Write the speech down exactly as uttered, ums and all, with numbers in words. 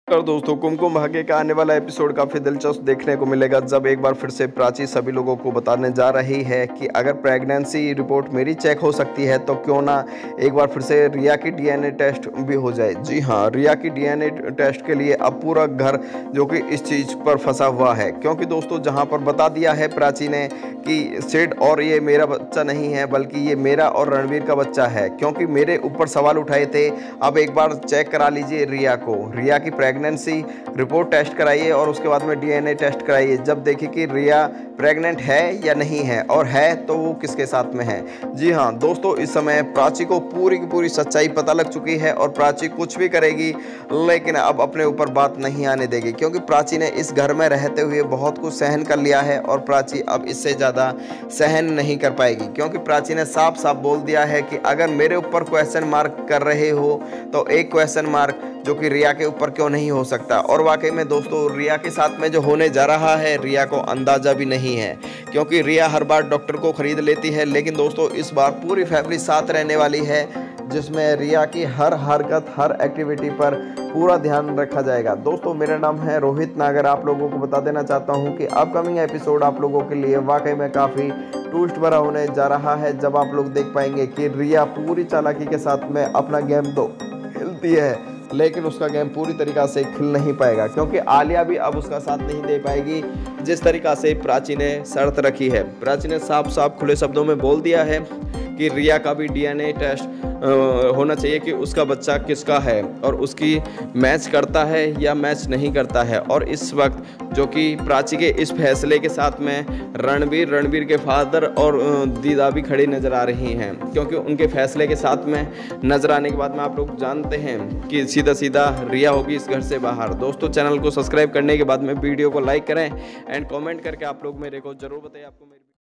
और दोस्तों, कुमकुम भाग्य का आने वाला एपिसोड काफ़ी दिलचस्प देखने को मिलेगा, जब एक बार फिर से प्राची सभी लोगों को बताने जा रही है कि अगर प्रेगनेंसी रिपोर्ट मेरी चेक हो सकती है तो क्यों ना एक बार फिर से रिया की डीएनए टेस्ट भी हो जाए। जी हाँ, रिया की डीएनए टेस्ट के लिए अब पूरा घर जो कि इस चीज़ पर फंसा हुआ है, क्योंकि दोस्तों जहाँ पर बता दिया है प्राची ने कि सिड और ये मेरा बच्चा नहीं है बल्कि ये मेरा और रणवीर का बच्चा है, क्योंकि मेरे ऊपर सवाल उठाए थे। अब एक बार चेक करा लीजिए रिया को, रिया की प्रेगनेंसी रिपोर्ट टेस्ट कराइए और उसके बाद में डीएनए टेस्ट कराइए, जब देखिए कि रिया प्रेग्नेंट है या नहीं है, और है तो वो किसके साथ में है। जी हाँ दोस्तों, इस समय प्राची को पूरी की पूरी सच्चाई पता लग चुकी है और प्राची कुछ भी करेगी लेकिन अब अपने ऊपर बात नहीं आने देगी, क्योंकि प्राची ने इस घर में रहते हुए बहुत कुछ सहन कर लिया है और प्राची अब इससे ज़्यादा सहन नहीं कर पाएगी, क्योंकि प्राची ने साफ साफ बोल दिया है कि अगर मेरे ऊपर क्वेश्चन मार्क कर रहे हो तो एक क्वेश्चन मार्क जो कि रिया के ऊपर क्यों नहीं हो सकता। और वाकई में दोस्तों, रिया के साथ में जो होने जा रहा है रिया को अंदाज़ा भी नहीं है, क्योंकि रिया हर बार डॉक्टर को खरीद लेती है, लेकिन दोस्तों इस बार पूरी फैमिली साथ रहने वाली है, जिसमें रिया की हर हरकत हर एक्टिविटी पर पूरा ध्यान रखा जाएगा। दोस्तों मेरा नाम है रोहित नागर, आप लोगों को बता देना चाहता हूं कि अपकमिंग एपिसोड आप लोगों के लिए वाकई में काफ़ी ट्विस्ट भरा होने जा रहा है, जब आप लोग देख पाएंगे कि रिया पूरी चालाकी के साथ में अपना गेम तो खेलती है लेकिन उसका गेम पूरी तरीक़ा से खिल नहीं पाएगा, क्योंकि आलिया भी अब उसका साथ नहीं दे पाएगी जिस तरीक़ा से प्राची ने शर्त रखी है। प्राची ने साफ साफ खुले शब्दों में बोल दिया है कि रिया का भी डीएनए टेस्ट होना चाहिए कि उसका बच्चा किसका है और उसकी मैच करता है या मैच नहीं करता है। और इस वक्त जो कि प्राची के इस फैसले के साथ में रणवीर रणवीर के फादर और दीदा भी खड़ी नज़र आ रही हैं, क्योंकि उनके फैसले के साथ में नज़र आने के बाद में आप लोग जानते हैं कि सीधा सीधा रिया होगी इस घर से बाहर। दोस्तों चैनल को सब्सक्राइब करने के बाद में वीडियो को लाइक करें एंड कमेंट करके आप लोग मेरे को ज़रूर बताइए आपको मेरी